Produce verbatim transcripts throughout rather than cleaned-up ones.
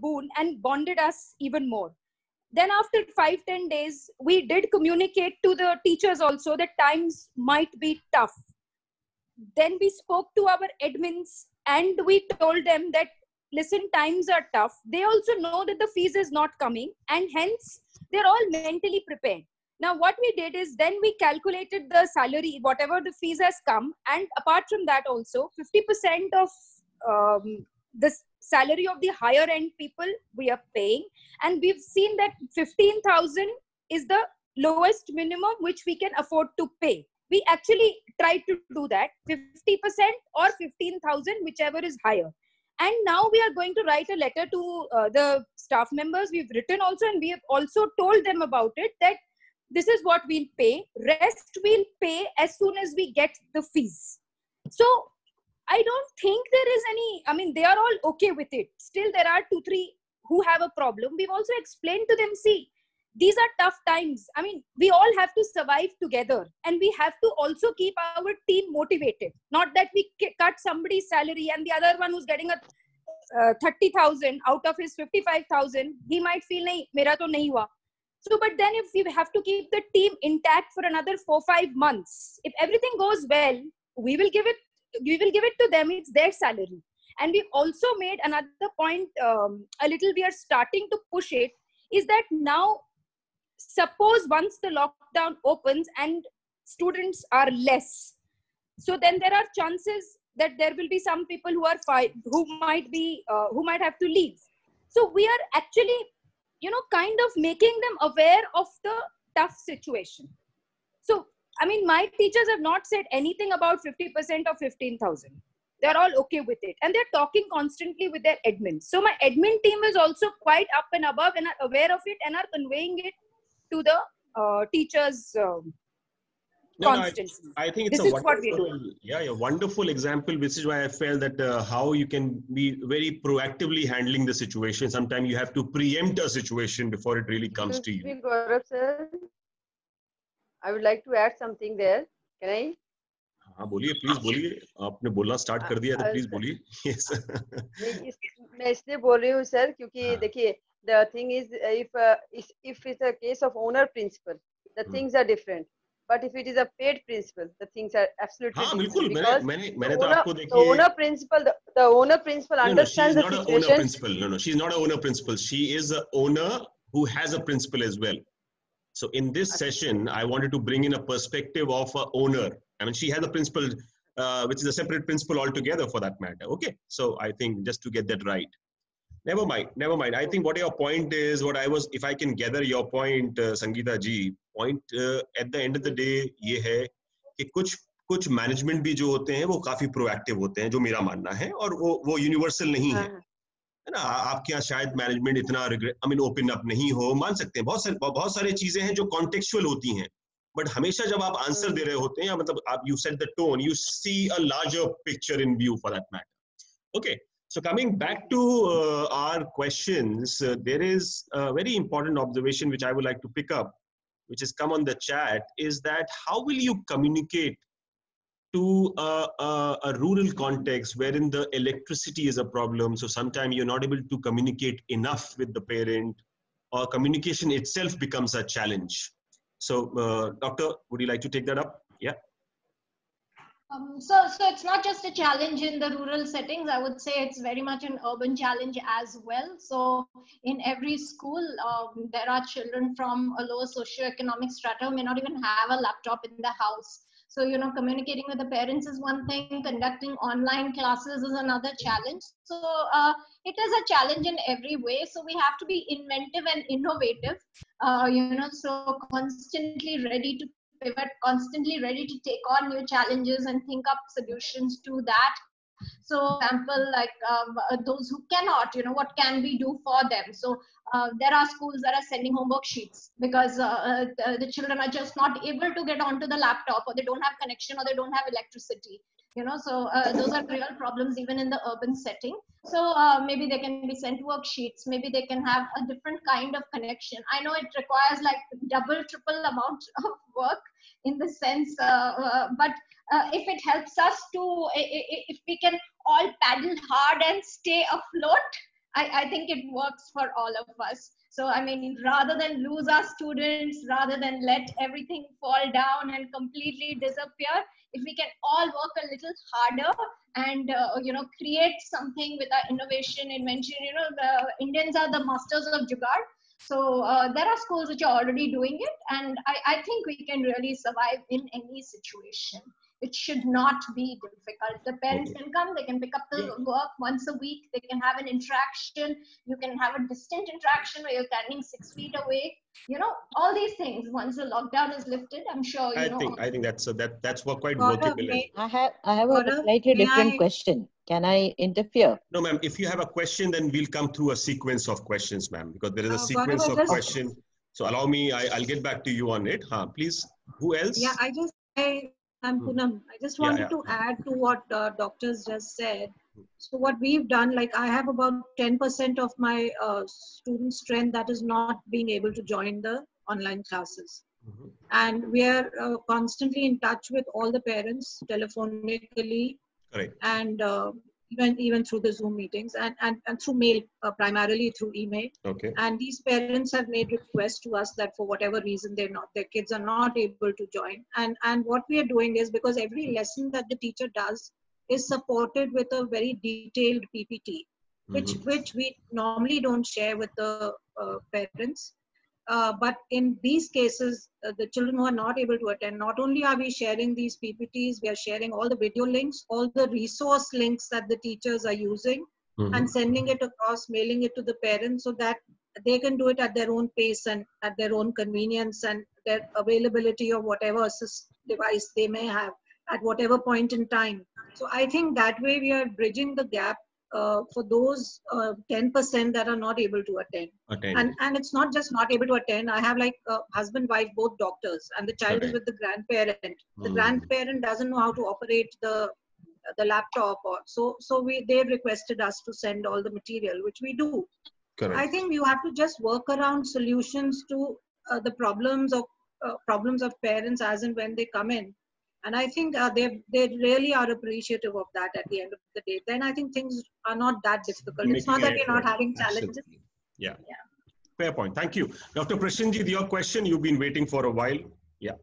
boon and bonded us even more. Then after five, ten days, we did communicate to the teachers also that times might be tough. Then we spoke to our admins and we told them that, listen, times are tough. They also know that the fees is not coming and hence they're all mentally prepared. Now what we did is then we calculated the salary, whatever the fees has come, and apart from that also fifty percent of um, the salary of the higher end people we are paying, and we've seen that fifteen thousand is the lowest minimum which we can afford to pay. We actually tried to do that, fifty percent or fifteen thousand, whichever is higher. And now we are going to write a letter to uh, the staff members. We've written also, and we have also told them about it, that this is what we'll pay. Rest we'll pay as soon as we get the fees. So I don't think there is any, I mean, they are all okay with it. Still, there are two, three who have a problem. We've also explained to them, see, these are tough times. I mean, we all have to survive together, and we have to also keep our team motivated. Not that we cut somebody's salary and the other one who's getting a uh, thirty thousand out of his fifty-five thousand, he might feel, nahi, mera to nahi hua. So, but then if we have to keep the team intact for another four, five months, if everything goes well, we will give it, we will give it to them. It's their salary. And we also made another point, um, a little we are starting to push it, is that now, suppose once the lockdown opens and students are less, so then there are chances that there will be some people who are fi- who might be uh, who might have to leave. So we are actually, you know, kind of making them aware of the tough situation. So I mean, my teachers have not said anything about fifty percent or fifteen thousand. They're all okay with it, and they're talking constantly with their admins. So my admin team is also quite up and above and are aware of it and are conveying it to the uh, teachers um, no, constantly. No, I, I think it's this a is what we're doing. Yeah, a wonderful example, which is why I felt that uh, how you can be very proactively handling the situation. Sometimes you have to preempt a situation before it really comes to you. Gaurav sir, I would like to add something there. Can I? हाँ बोलिए please बोलिए आपने बोलना start कर दिया तो please बोलिए yes मैं इसलिए बोल रही हूँ सर क्योंकि देखिए the thing is if uh, if it's a case of owner principle the things are different, but if it is a paid principle the things are absolutely हाँ, different because मैंने मैंने तो आपको देखिए the owner principle the, the owner principle no, understands no, the situation. situation. Owner principle. No, no, she's not an owner principle. She is an owner who has a principle as well. So in this session, I wanted to bring in a perspective of an owner. I mean, she has a principle, uh, which is a separate principle altogether for that matter. Okay. So I think just to get that right. Never mind. Never mind. I think what your point is, what I was, if I can gather your point, uh, Sangeeta ji, point uh, at the end of the day, ये है कि कुछ कुछ management भी जो होते हैं वो काफी प्रोएक्टिव होते हैं, जो मेरा मानना है, और वो वो यूनिवर्सल नहीं है, है ना. आपके यहाँ शायद मैनेजमेंट इतना आई मीन ओपन अप नहीं हो, मान सकते हैं. बहुत सारे बहुत सारी चीजें हैं जो कॉन्टेक्चुअल होती हैं, बट हमेशा जब आप आंसर दे रहे होते हैं, या मतलब आप you set the tone, you see a larger picture in view for that matter. Okay. So coming back to uh, our questions, uh, there is a very important observation which I would like to pick up, which has come on the chat, is that how will you communicate to a, a, a rural context wherein the electricity is a problem? So sometimes you're not able to communicate enough with the parent, or communication itself becomes a challenge. So uh, Doctor, would you like to take that up? Yeah. Um, so, so it's not just a challenge in the rural settings. I would say it's very much an urban challenge as well. So in every school, um, there are children from a lower socioeconomic strata who may not even have a laptop in the house. So, you know, communicating with the parents is one thing, conducting online classes is another challenge. So uh, it is a challenge in every way. So we have to be inventive and innovative, uh, you know, so constantly ready to pivot, constantly ready to take on new challenges and think up solutions to that. So, for example, like um, uh, those who cannot, you know, what can we do for them? So, uh, there are schools that are sending homework sheets because uh, the, the children are just not able to get onto the laptop, or they don't have connection, or they don't have electricity. You know, so uh, those are real problems even in the urban setting. So uh, maybe they can be sent worksheets. Maybe they can have a different kind of connection. I know it requires like double, triple amount of work in the sense, uh, uh, but uh, if it helps us to, if we can all paddle hard and stay afloat, I, I think it works for all of us. So, I mean, rather than lose our students, rather than let everything fall down and completely disappear, if we can all work a little harder and, uh, you know, create something with our innovation, invention, you know, the Indians are the masters of jugaad. So uh, there are schools which are already doing it. And I, I think we can really survive in any situation. It should not be difficult. The parents Okay. can come, they can pick up the work once a week, they can have an interaction. You can have a distant interaction where you're standing six feet away. You know, all these things, once the lockdown is lifted, I'm sure, you I know. think I think that's uh, that that's what quite Gaurav, workable. may- As I have I have a Gaurav, slightly may different I- question. Can I interfere? no, ma'am. If you have a question, then we'll come through a sequence of questions, ma'am, because there is a Uh, Gaurav, sequence I of just- question. So allow me. I, I'll get back to you on it. Huh, please. Who else? Yeah, I just, I, I'm Hmm. Poonam. I just Yeah, wanted yeah. to add to what uh, doctors just said. So what we've done, like I have about ten percent of my uh, student strength that is not being able to join the online classes. Mhm. And we are uh, constantly in touch with all the parents telephonically Correct. and uh, even even through the Zoom meetings and, and, and through mail, uh, primarily through email. Okay. And these parents have made requests to us that for whatever reason they're not, their kids are not able to join. And, and what we are doing is, because every lesson that the teacher does is supported with a very detailed P P T, which, Mhm. which we normally don't share with the uh, parents. Uh, but in these cases, uh, the children who are not able to attend, not only are we sharing these P P Ts, we are sharing all the video links, all the resource links that the teachers are using, Mhm. and sending it across, mailing it to the parents so that they can do it at their own pace and at their own convenience and their availability of whatever assist device they may have at whatever point in time. So I think that way we are bridging the gap uh, for those uh, ten percent that are not able to attend. Attend. And, and it's not just not able to attend. I have like uh, husband, wife, both doctors, and the child is Correct. with the grandparent. The Mm. grandparent doesn't know how to operate the the laptop, or so so we they requested us to send all the material, which we do. Correct. I think you have to just work around solutions to uh, the problems of uh, problems of parents as and when they come in. And I think uh, they they really are appreciative of that at the end of the day. Then I think things are not that difficult. It's Making not that an we're not effort. having challenges. Absolutely. Yeah. Yeah. Fair point. Thank you. Doctor Prashanjit, your question, you've been waiting for a while. Yeah.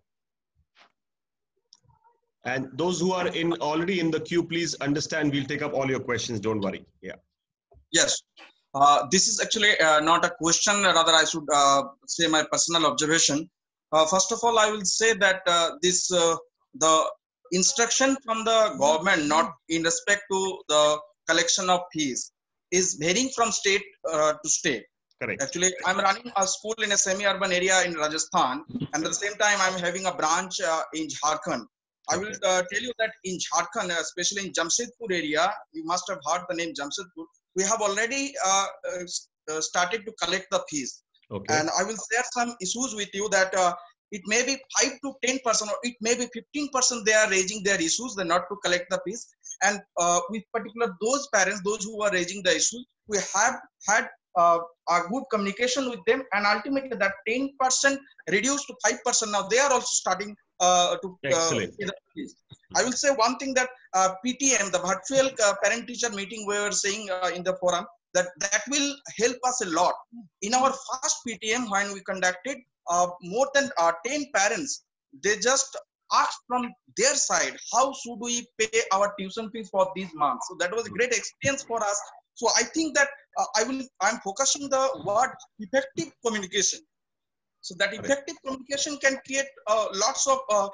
And those who are in already in the queue, please understand, we'll take up all your questions. Don't worry. Yeah. Yes. Uh, this is actually uh, not a question, rather I should uh, say my personal observation. Uh, first of all, I will say that uh, this uh, the instruction from the government, not in respect to the collection of fees, is varying from state uh, to state. Correct. Actually, I'm running a school in a semi-urban area in Rajasthan, and at the same time, I'm having a branch uh, in Jharkhand. I will uh, tell you that in Jharkhand, especially in Jamshedpur area, you must have heard the name Jamshedpur. We have already uh, uh, started to collect the fees. Okay. And I will share some issues with you that uh, it may be five to ten percent or it may be fifteen percent they are raising their issues, they're not to collect the fees. And uh, with particular those parents, those who are raising the issues, we have had uh, a good communication with them, and ultimately that ten percent reduced to five percent. Now they are also starting uh, to Excellent. Uh, fees. I will say one thing that uh, P T M, the virtual uh, parent-teacher meeting, we were saying uh, in the forum, that that will help us a lot. In our first P T M, when we conducted, uh, more than uh, ten parents, they just asked from their side, how should we pay our tuition fees for these months? So that was a great experience for us. So I think that uh, I will, I'm focusing the word effective communication. So that effective communication can create uh, lots of uh,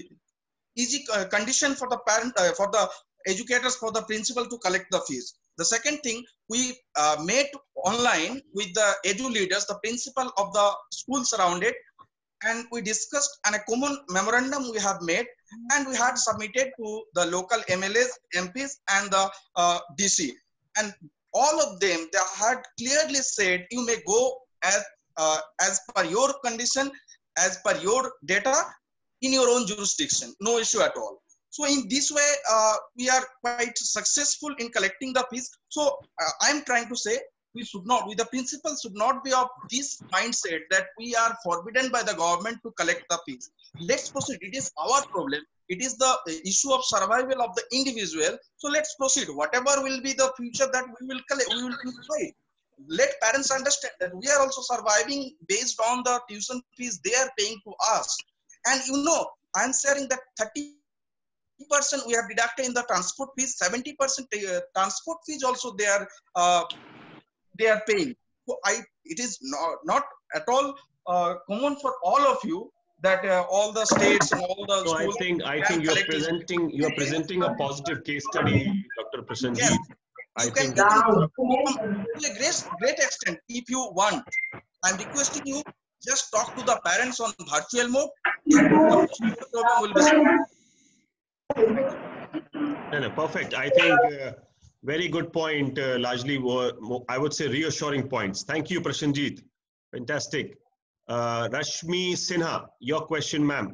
easy uh, condition for the parent, uh, for the educators, for the principal to collect the fees. The second thing, we uh, made online with the edu leaders, the principal of the school surrounded, and we discussed and a common memorandum we have made, and we had submitted to the local M L As, M Ps, and the uh, D C. And all of them, they had clearly said, you may go as uh, as per your condition, as per your data, in your own jurisdiction, no issue at all. So in this way, uh, we are quite successful in collecting the fees. So uh, I'm trying to say, we should not, we the principal should not be of this mindset that we are forbidden by the government to collect the fees. Let's proceed. It is our problem. It is the issue of survival of the individual. So let's proceed. Whatever will be the future that we will collect, we will provide. let parents understand that we are also surviving based on the tuition fees they are paying to us. And you know, I'm sharing that thirty percent we have deducted in the transport fees, seventy percent uh, transport fees also they are uh, they are paying. So I, it is not, not at all uh, common for all of you that uh, all the states and all the So I schools. think I think you're presenting you're presenting a positive case study, Doctor Prasenjit. Yes, I you can, think you can to a great, great extent if you want. I'm requesting you just talk to the parents on virtual mode. The problem will be solved. no, no, perfect. I think uh, very good point. Uh, largely, were, I would say reassuring points. Thank you, Prasenjit. Fantastic. Uh, Rashmi Sinha, your question, ma'am.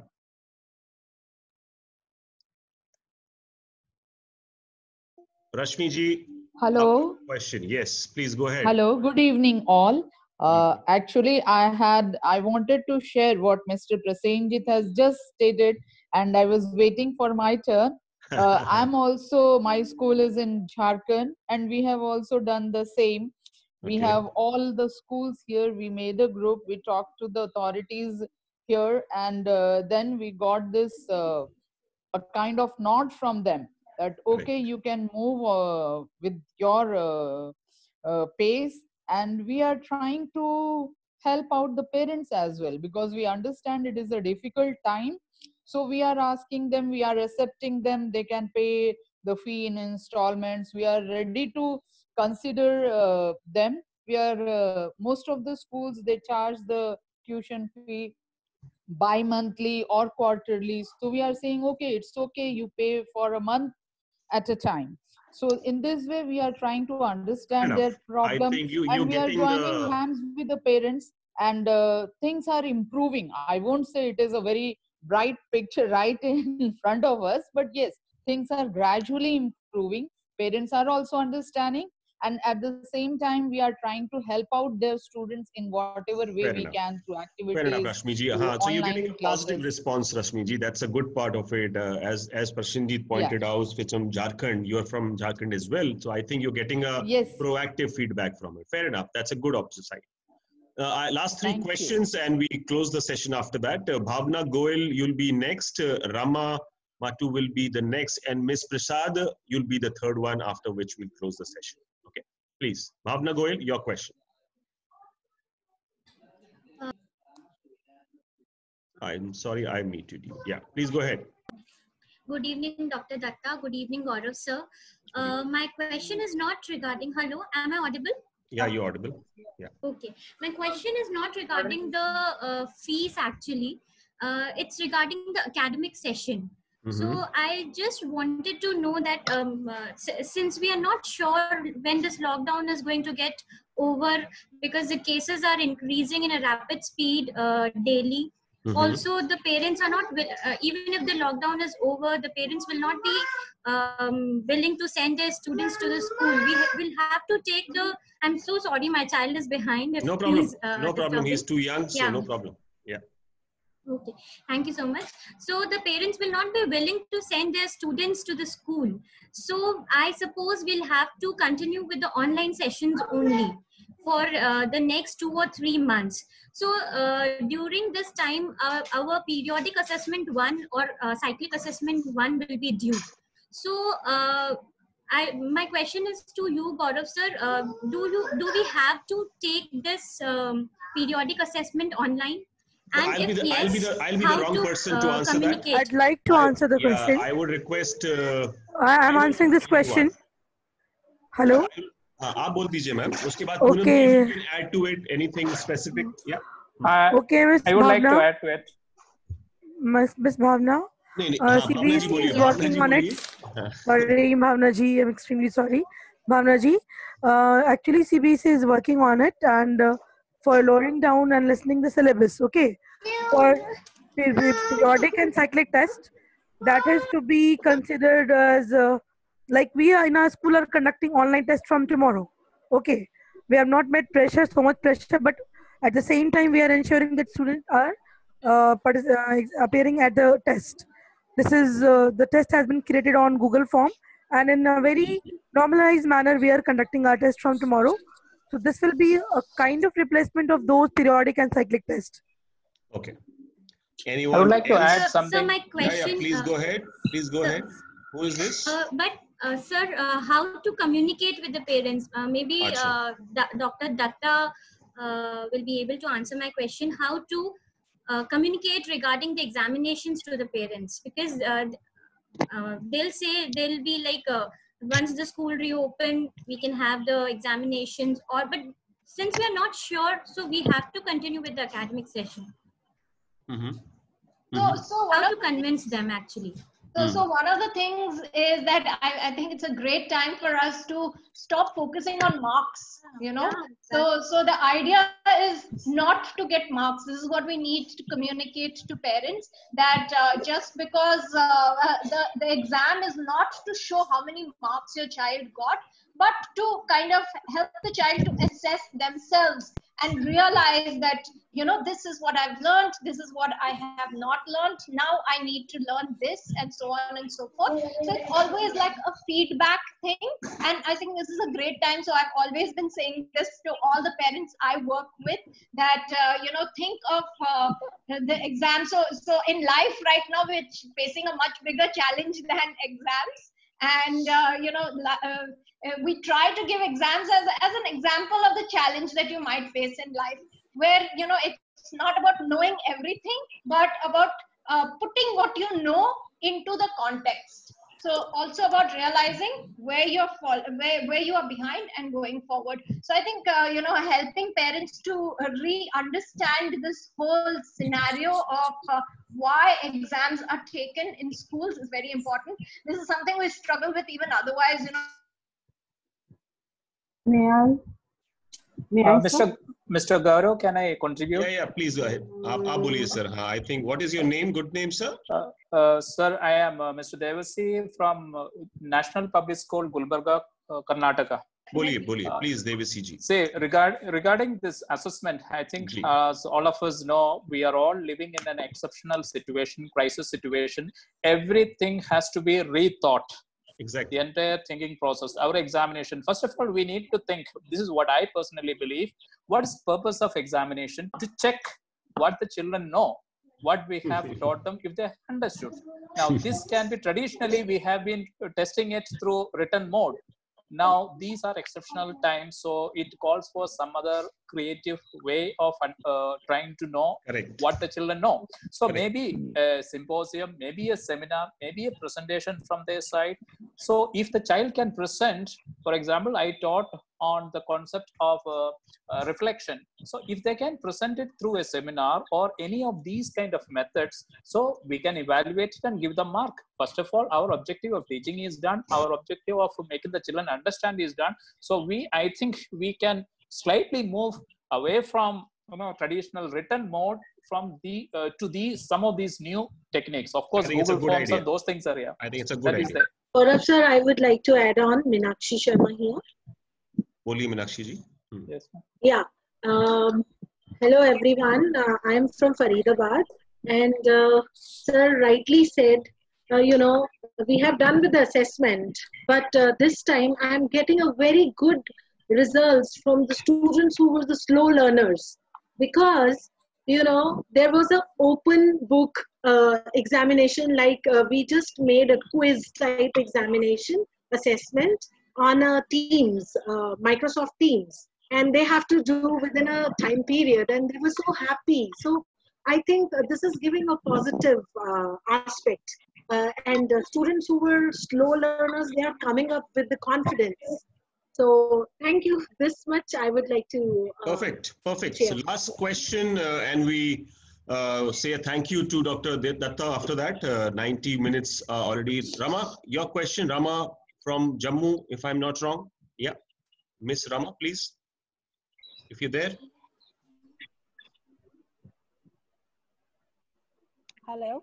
Rashmi ji. Hello. Question. Yes, please go ahead. Hello. Good evening, all. Uh, actually, I had I wanted to share what Mister Prasenjit has just stated, and I was waiting for my turn. Uh, I'm also, my school is in Jharkhand, and we have also done the same. We Okay. have all the schools here. We made a group. We talked to the authorities here, and uh, then we got this uh, a kind of nod from them that okay, you can move uh, with your uh, uh, pace, and we are trying to help out the parents as well, because we understand it is a difficult time. So we are asking them, we are accepting them, they can pay the fee in installments. We are ready to consider uh, them. We are uh, most of the schools, they charge the tuition fee bi-monthly or quarterly. So we are saying, okay, it's okay, you pay for a month at a time. So in this way, we are trying to understand their problem, I think you, and we are getting joining the... hands with the parents, and uh, things are improving. I won't say it is a very bright picture right in front of us, but yes, things are gradually improving. Parents are also understanding, and at the same time, we are trying to help out their students in whatever way Fair we enough. can, through activities. Fair enough, Rashmiji. through Uh-huh. So you're getting a online positive classes. response, Rashmiji. That's a good part of it. Uh, as as Prasenjit pointed Yeah. out, it's from Jharkhand. You're from Jharkhand as well. So I think you're getting a Yes. proactive feedback from it. Fair enough. That's a good opposite. Uh, I- last three Thank you. questions, and we close the session after that. Uh, Bhavna Goel, you'll be next. Uh, Rama Matu will be the next, and Miss Prasad, you'll be the third one. After which we'll close the session. Okay, please, Bhavna Goel, your question. I'm sorry, I muted you. Yeah, please go ahead. Good evening, Doctor Datta. Good evening, Gaurav sir. Uh, my question is not regarding, hello, am I audible? Yeah, you're audible. Yeah. Okay. My question is not regarding the uh, fees actually. Uh, it's regarding the academic session. Mm-hmm. So I just wanted to know that um, uh, since we are not sure when this lockdown is going to get over, because the cases are increasing in a rapid speed uh, daily. Mm-hmm. Also, the parents are not, uh, even if the lockdown is over, the parents will not be um, willing to send their students to the school. We ha will have to take the, I'm so sorry, my child is behind. If no problem. He's, uh, no problem. disturbing. He's too young, so yeah. no problem. Yeah. Okay. Thank you so much. So the parents will not be willing to send their students to the school. So I suppose we'll have to continue with the online sessions only for uh, the next two or three months. So uh, during this time, uh, our periodic assessment one or uh, cyclic assessment one will be due. So uh, I, my question is to you, Gaurav sir, uh, do, you, do we have to take this um, periodic assessment online? And I'll, if be the, yes, I'll be the I'll be the wrong to, person to uh, answer that. I'd like to I, answer the yeah, question. I would request. Uh, I am answering this question. Hello. हाँ आप बोल दीजिए ma'am उसके बाद Okay. you can add to it anything specific. Yeah. Uh, okay, Miss I would Bhavna. like to add to it. Miss Miss Bhavna. नहीं नहीं Uh, हाँ, C भावना B जी S E बोलिए is Bhavna working ji on it. बोलिए Sorry, Bhavna ji, I'm extremely sorry. Bhavna ji, uh, actually C B S E is working on it and uh, for lowering down and listening the syllabus. Okay. For periodic and cyclic test, that is to be considered as uh, like we are in our school are conducting online test from tomorrow. Okay. We have not made pressure, so much pressure, but at the same time we are ensuring that students are uh, uh, appearing at the test. This is uh, the test has been created on Google form, and in a very normalized manner we are conducting our test from tomorrow. So this will be a kind of replacement of those periodic and cyclic tests. Okay. Anyone I would like else? to add So, something. so my question. Yeah, yeah, please uh, go ahead. Please go so, ahead. Who is this? Uh, but uh, sir, uh, how to communicate with the parents? Uh, maybe Acha. uh, Da- Doctor Datta uh, will be able to answer my question. How to uh, communicate regarding the examinations to the parents? Because uh, uh, they'll say they'll be like, uh, once the school reopen, we can have the examinations. Or but since we are not sure, so we have to continue with the academic session. Mm-hmm. So, Mm-hmm. so one How of to convince them actually? So, Mm. so one of the things is that I, I think it's a great time for us to stop focusing on marks, you know. So, so the idea is not to get marks. This is what we need to communicate to parents, that uh, just because uh, the, the exam is not to show how many marks your child got, but to kind of help the child to assess themselves and realize that, you know, this is what I've learned, this is what I have not learned, now I need to learn this, and so on and so forth. So it's always like a feedback thing, and I think this is a great time. So I've always been saying this to all the parents I work with, that uh, you know, think of uh, the exam. So, so in life right now, we're facing a much bigger challenge than exams, and uh, you know, uh, we try to give exams as, as an example of the challenge that you might face in life, where, you know, it's not about knowing everything, but about uh, putting what you know into the context. So also about realizing where you're fall, where, where you are behind and going forward. So I think, uh, you know, helping parents to re-understand this whole scenario of uh, why exams are taken in schools is very important. This is something we struggle with even otherwise, you know. May I? May Uh, I, Mister sir? Mister Gaurav, can I contribute? Yeah, yeah, please go ahead. आप आप बोलिए sir. हाँ, I think, what is your name? Good name, sir? Uh, uh, sir, I am uh, Mister Devasi from uh, National Public School, Gulbarga, uh, Karnataka. बोलिए, बोलिए, Uh, please, Devasi ji. Say, regard, regarding this assessment, I think Ji. as all of us know, we are all living in an exceptional situation, crisis situation. Everything has to be rethought. Exactly. The entire thinking process, our examination. First of all, we need to think, this is what I personally believe, what is the purpose of examination? To check what the children know, what we have taught them, if they understood. Now, this can be, traditionally, we have been testing it through written mode. Now, these are exceptional times, so it calls for some other creative way of uh, trying to know Correct. what the children know. So Correct. maybe a symposium, maybe a seminar, maybe a presentation from their side. So if the child can present, for example, I taught on the concept of uh, uh, reflection. So if they can present it through a seminar or any of these kind of methods, so we can evaluate it and give them mark. First of all, our objective of teaching is done. Our objective of making the children understand is done. So we, I think we can slightly move away from, you know, traditional written mode from the uh, to these some of these new techniques. Of course, Google Forms and those things are here. I think it's a good That is idea. there. Gaurav sir, I would like to add on Meenakshi Sharma here. बोलिए मीनाक्षी जी. Hmm. Yes. Yeah. Um, hello, everyone. Uh, I'm from Faridabad. And uh, sir rightly said, uh, you know, we have done with the assessment. But uh, this time, I'm getting a very good results from the students who were the slow learners. Because, you know, there was an open book uh, examination, like uh, we just made a quiz type examination assessment on a Teams, uh, Microsoft Teams, and they have to do within a time period, and they were so happy. So I think uh, this is giving a positive uh, aspect, uh, and uh, students who were slow learners, they are coming up with the confidence. So thank you. This much I would like to. Uh, Perfect, perfect. share. So last question, uh, and we uh, say a thank you to Doctor Datta after that. Uh, ninety minutes uh, already. Rama, your question, Rama from Jammu, if I'm not wrong. Yeah, Miss Rama, please, if you're there. Hello.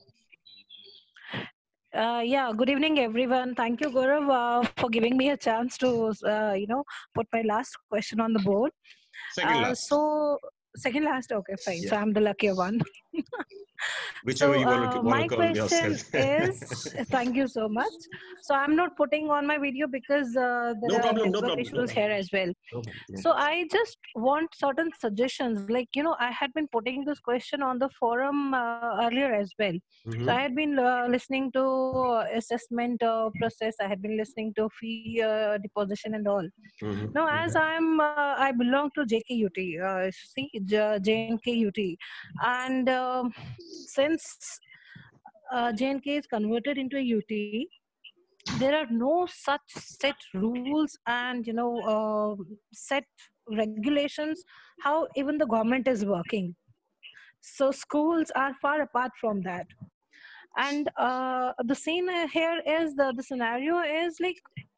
Uh, yeah, good evening, everyone. Thank you, Gaurav, uh, for giving me a chance to, uh, you know, put my last question on the board. Second Uh, last. so, second last, okay, fine. Yeah. So I'm the luckier one. Whichever so, you want to, uh, want my to call question yourself. is, thank you so much. So I'm not putting on my video because uh, there No are problem, no network problem, no issues here problem. as well. No problem, no So I just want certain suggestions. Like, you know, I had been putting this question on the forum uh, earlier as well. So I Mhm. had been uh, listening to uh, assessment uh, process. I had been listening to fee uh, deposition and all. Mhm. Now, as I'm, uh, I belong to J K U T, uh, see, J- JNKUT. And um since uh, J N K is converted into a U T, there are no such set rules and, you know, uh, set regulations how even the government is working. So schools are far apart from that. And uh, the scene here is the, the scenario is like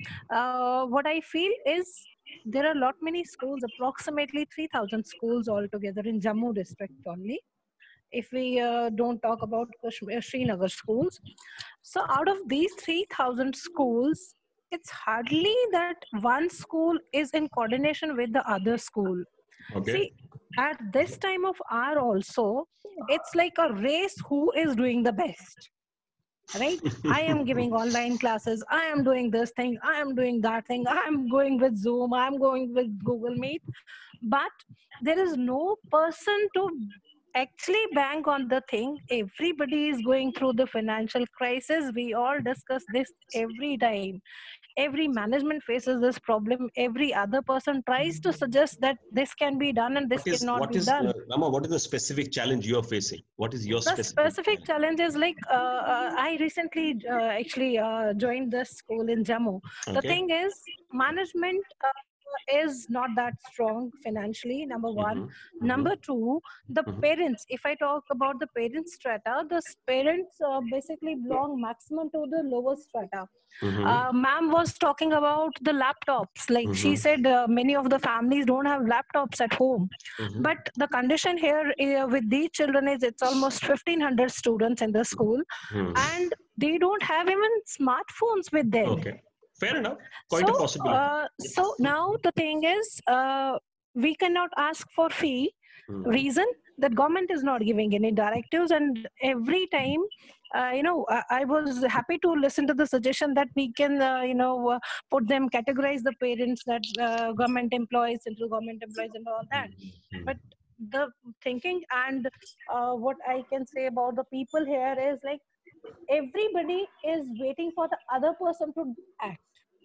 uh, what I feel is there are a lot many schools, approximately three thousand schools altogether in Jammu district only, if we uh, don't talk about Kashmir, Srinagar schools. So out of these three thousand schools, it's hardly that one school is in coordination with the other school. Okay. See, at this time of hour also, it's like a race who is doing the best. Right? I am giving online classes. I am doing this thing. I am doing that thing. I am going with Zoom. I am going with Google Meet. But there is no person to actually bank on the thing. Everybody is going through the financial crisis. We all discuss this every time. Every management faces this problem. Every other person tries to suggest that this can be done and this What is cannot what be is done. uh, Rama? What is the specific challenge you are facing? What is your The specific? specific challenge is like uh, uh, I recently uh, actually uh, joined this school in Jammu. The Okay. thing is, management uh, is not that strong financially, number one. Mhm. Number Mhm. two, the Mhm. parents, if I talk about the parents strata, the parents uh, basically belong maximum to the lower strata. Mhm. Uh, ma'am was talking about the laptops. Like she Mhm. said, uh, many of the families don't have laptops at home. Mhm. But the condition here uh, with these children is it's almost fifteen hundred students in the school, Hmm. and they don't have even smartphones with them. Okay. Fair enough. Quite So, a possibility. uh, so now the thing is, uh, we cannot ask for fee. Mhm. Reason that government is not giving any directives, and every time, uh, you know, I, I was happy to listen to the suggestion that we can, uh, you know, uh, put them categorize the parents that uh, government employees, central government employees, and all that. But the thinking and uh, what I can say about the people here is like everybody is waiting for the other person to act.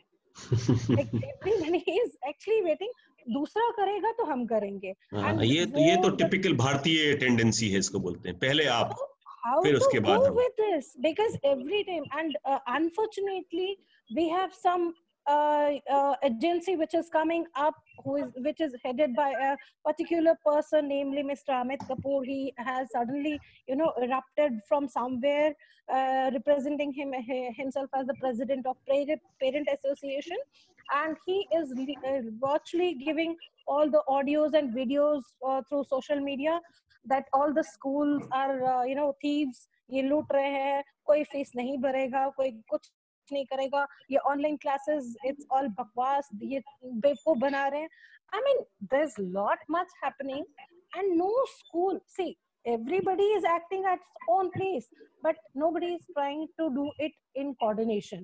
Like everybody is actually waiting. दूसरा करेगा तो हम करेंगे. हाँ, And ये तो वो ये तो the- टिपिकल भारतीय टेंडेंसी है, इसको बोलते हैं पहले आप how फिर to उसके go बाद हम. with this? Because every time, and uh, unfortunately, we have some uh, uh, agency which is coming up, who is which is headed by a particular person, namely Mister Amit Kapoor. He has suddenly, you know, erupted from somewhere, uh, representing him himself as the president of Parent, Parent Association, and he is uh, virtually giving all the audios and videos uh, through social media that all the schools are uh, you know thieves, ये लूट रहे हैं, कोई fees नहीं भरेगा, कोई कुछ नहीं करेगा, ये ऑनलाइन क्लासेस इट्स ऑल बकवास, ये बेवकूफ बना रहे हैं. I mean, there's lot much happening, and no school. See, everybody is acting at its own place, but nobody is trying to do it in coordination.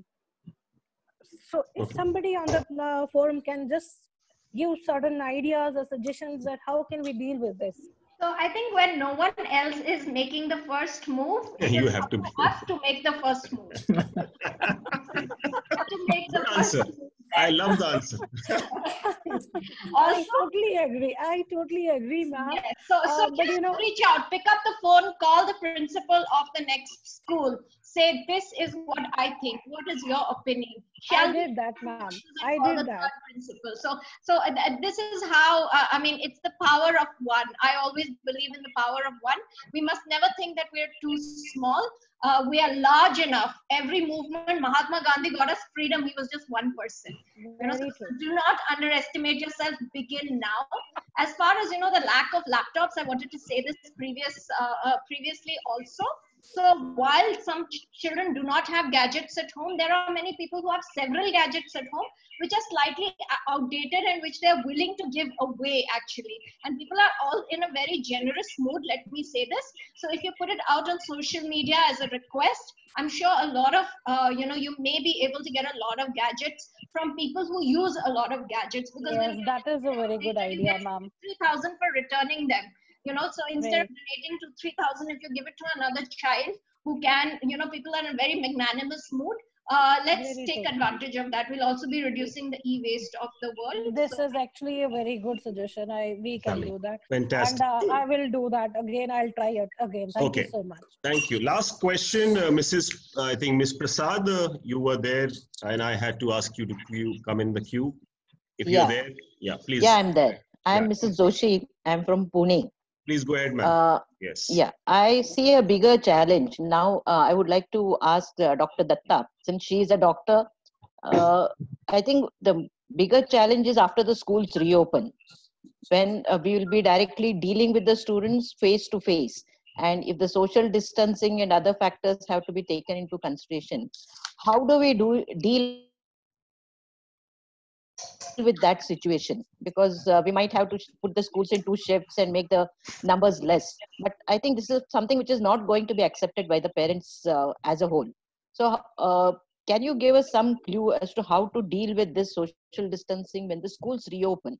So if Okay. somebody on the uh, forum can just give certain ideas or suggestions that how can we deal with this. So I think when no one else is making the first move, it You is have up to to be. us to make the first move. to make the Good first answer. move. I love the answer. I totally agree. I totally agree, ma'am. Yes. So, so Uh, but just you know, reach out, pick up the phone, call the principal of the next school. Say, this is what I think. What is your opinion? Shall I we did that, ma'am. and I call did the that. third principal? So, so uh, th- this is how. Uh, I mean, it's the power of one. I always believe in the power of one. We must never think that we're too small. Uh, we are large enough. Every movement, Mahatma Gandhi got us freedom. He was just one person. You know, so Very true. do not underestimate yourself. Begin now. As far as you know, the lack of laptops, I wanted to say this previous, uh, uh, previously also. So while some ch children do not have gadgets at home, there are many people who have several gadgets at home, which are slightly outdated and which they are willing to give away actually. And people are all in a very generous mood, let me say this. So if you put it out on social media as a request, I'm sure a lot of, uh, you know, you may be able to get a lot of gadgets from people who use a lot of gadgets. Because Yes, when that is a very good idea, ma'am. three thousand for returning them. You know, so instead Right. of donating to three thousand, if you give it to another child who can, you know, people are in a very magnanimous mood, uh, let's Very take true. advantage of that. We'll also be reducing the e-waste of the world. This So, is actually a very good suggestion. I we can Lovely. do that, Fantastic. and uh, I will do that again. I'll try it again. Thank Okay. you so much. Thank you. Last question, uh, Missus Uh, I think Miss Prasad, uh, you were there, and I had to ask you to queue, come in the queue. If you're Yeah. there, yeah, please. Yeah, I'm there. I'm Yeah. Missus Joshi. I'm from Pune. Please go ahead, ma'am. Uh, Yes. yeah, I see a bigger challenge. Now, uh, I would like to ask uh, Doctor Datta, since she is a doctor, uh, I think the bigger challenge is after the schools reopen, when uh, we will be directly dealing with the students face to face. And if the social distancing and other factors have to be taken into consideration, how do we do deal with that situation? Because uh, we might have to put the schools in two shifts and make the numbers less. But I think this is something which is not going to be accepted by the parents uh, as a whole. So uh, can you give us some clue as to how to deal with this social distancing when the schools reopen?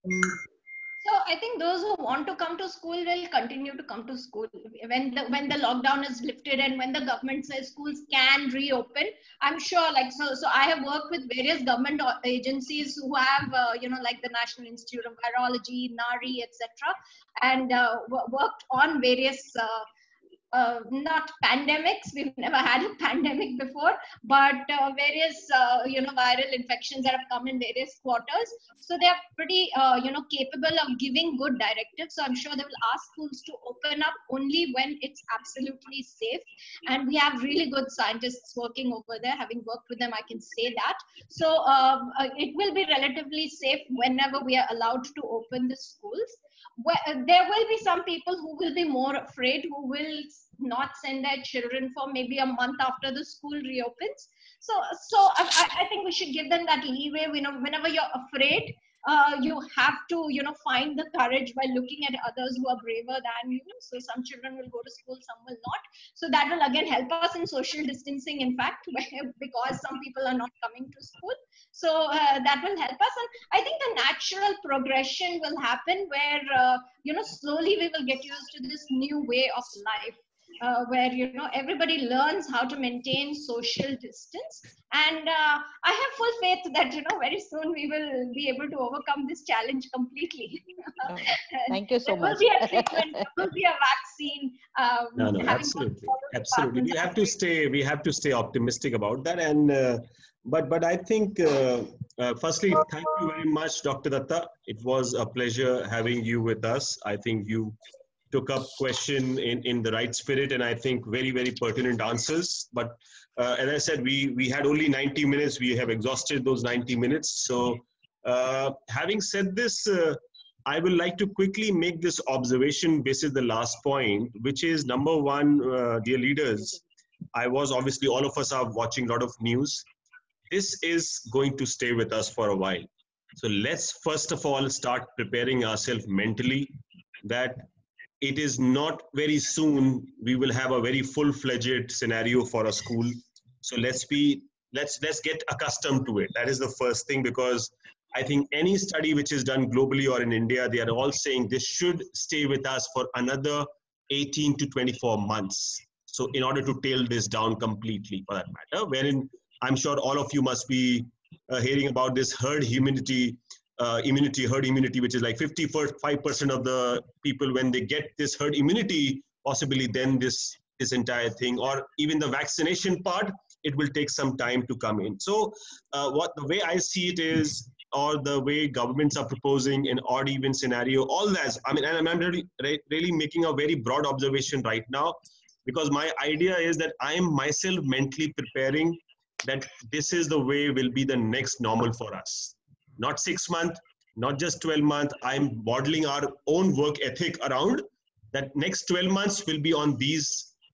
so I think those who want to come to school will continue to come to school when the when the lockdown is lifted and when the government says schools can reopen. I'm sure, like so. So I have worked with various government o- agencies who have, uh, you know, like the National Institute of Virology, NARI, et cetera, and uh, w- worked on various. Uh, uh, not pandemics. We've never had a pandemic before, but uh, various, uh, you know, viral infections that have come in various quarters. So they are pretty, uh, you know, capable of giving good directives. So I'm sure they will ask schools to open up only when it's absolutely safe. And we have really good scientists working over there. Having worked with them, I can say that. So um, uh, it will be relatively safe whenever we are allowed to open the schools. Well, uh, there will be some people who will be more afraid, who will not send their children for maybe a month after the school reopens. So, so I, I I think we should give them that leeway. You know, whenever you're afraid, uh, you have to, you know, find the courage by looking at others who are braver than you. So some children will go to school, some will not. So that will again help us in social distancing, in fact, where, because some people are not coming to school. So uh, that will help us. And I think the natural progression will happen where, uh, you know, slowly we will get used to this new way of life. Uh, where, you know, everybody learns how to maintain social distance, and uh, I have full faith that, you know, very soon we will be able to overcome this challenge completely. Oh, thank you so There will much. be a treatment, there will be a vaccine. Um, No, no, having absolutely, all the absolutely. We departments have to stay. We have to stay optimistic about that. And uh, but but I think uh, uh, firstly, thank you very much, Doctor Datta. It was a pleasure having you with us. I think you took up question in, in the right spirit, and I think very, very pertinent answers. But uh, as I said, we, we had only ninety minutes. We have exhausted those ninety minutes. So uh, having said this, uh, I will like to quickly make this observation basis the last point, which is number one, uh, dear leaders, I was obviously, all of us are watching a lot of news. This is going to stay with us for a while. So let's first of all start preparing ourselves mentally that it is not very soon we will have a very full-fledged scenario for a school. So let's be let's let's get accustomed to it. That is the first thing, because I think any study which is done globally or in India, they are all saying this should stay with us for another eighteen to twenty-four months. So in order to tail this down completely, for that matter, wherein I'm sure all of you must be uh, hearing about this herd immunity. Uh, immunity, herd immunity, which is like fifty-five percent of the people, when they get this herd immunity, possibly then this, this entire thing, or even the vaccination part, it will take some time to come in. So uh, what the way I see it is, or the way governments are proposing an odd even scenario, all that, I mean, and I'm really, really making a very broad observation right now, because my idea is that I am myself mentally preparing that this is the way will be the next normal for us. Not six months, not just twelve months. I'm modeling our own work ethic around that next twelve months will be on these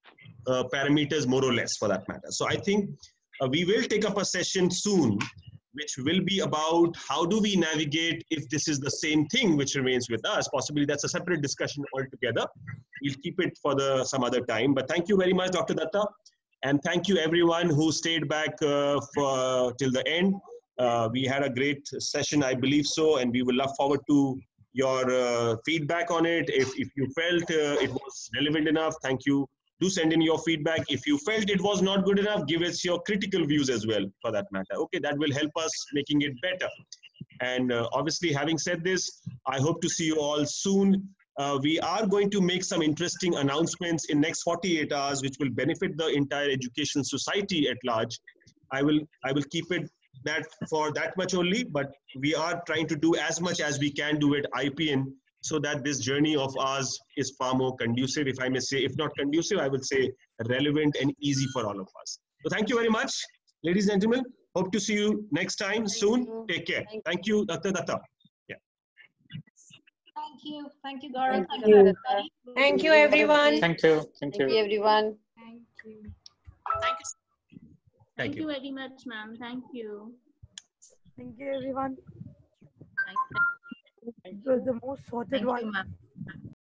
uh, parameters more or less for that matter. So I think uh, we will take up a session soon, which will be about how do we navigate if this is the same thing which remains with us. Possibly that's a separate discussion altogether. We'll keep it for the some other time. But thank you very much, Doctor Datta. And thank you everyone who stayed back uh, for till the end. Uh, we had a great session, I believe so, and we will look forward to your uh, feedback on it. If, if you felt uh, it was relevant enough, thank you. Do send in your feedback. If you felt it was not good enough, give us your critical views as well, for that matter. Okay, that will help us making it better. And uh, obviously, having said this, I hope to see you all soon. Uh, we are going to make some interesting announcements in next forty-eight hours, which will benefit the entire education society at large. I will, I will keep it that for that much only, but we are trying to do as much as we can do at I P N so that this journey of ours is far more conducive, if I may say. If not conducive, I would say relevant and easy for all of us. So thank you very much, ladies and gentlemen. Hope to see you next time soon. Take care. Thank you, Doctor Datta. Yeah. Thank you. Thank you, Gaurav. Thank you. Thank you, everyone. Thank you. Thank Thank you. you, everyone. Thank you. Thank you. Thank Thank you. you very much, ma'am. Thank you. Thank you, everyone. Thank you. It was the most sorted Thank one. you, ma'am.